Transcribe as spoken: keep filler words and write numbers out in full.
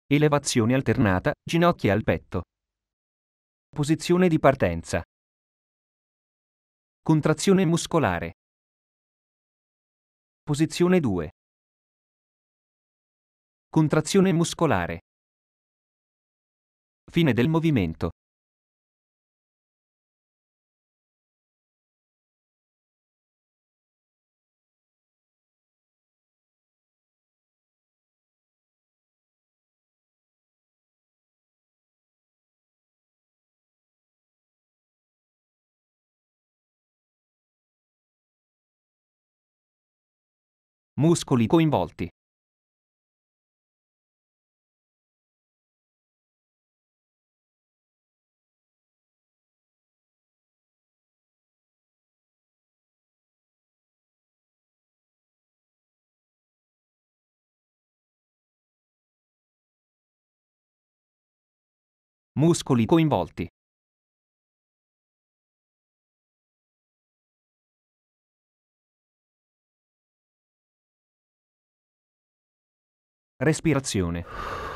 Elevazione alternata, ginocchia al petto. Posizione di partenza. Contrazione muscolare. Posizione due. Contrazione muscolare. Fine del movimento. Muscoli coinvolti. Muscoli coinvolti. Respirazione.